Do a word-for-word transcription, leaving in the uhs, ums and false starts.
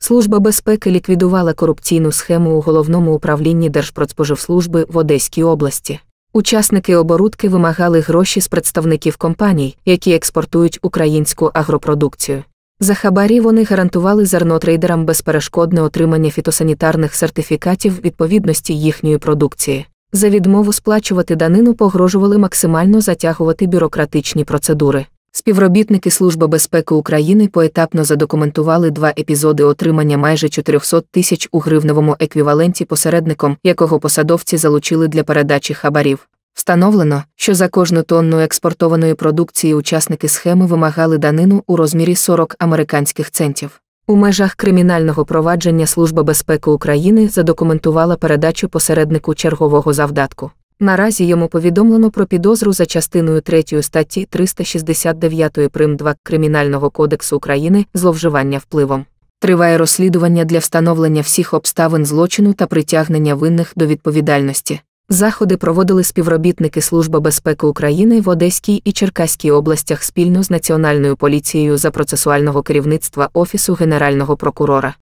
Служба безпеки ліквідувала корупційну схему у Головному управлінні Держпродспоживслужби в Одеській області. Учасники оборудки вимагали гроші з представників компаній, які експортують українську агропродукцію. За хабарі вони гарантували зернотрейдерам безперешкодне отримання фітосанітарних сертифікатів відповідності їхньої продукції. За відмову сплачувати данину погрожували максимально затягувати бюрократичні процедури. Співробітники Служби безпеки України поетапно задокументували два епізоди отримання майже чотирьохсот тисяч у гривневому еквіваленті посередником, якого посадовці залучили для передачі хабарів. Встановлено, що за кожну тонну експортованої продукції учасники схеми вимагали данину у розмірі сорок американських центів. У межах кримінального провадження Служба безпеки України задокументувала передачу посереднику чергового завдатку. Наразі йому повідомлено про підозру за частиною третьою статті триста шістдесят дев'ять прим. два Кримінального кодексу України «Зловживання впливом». Триває розслідування для встановлення всіх обставин злочину та притягнення винних до відповідальності. Заходи проводили співробітники Служби безпеки України в Одеській і Черкаській областях спільно з Національною поліцією за процесуального керівництва Офісу Генерального прокурора.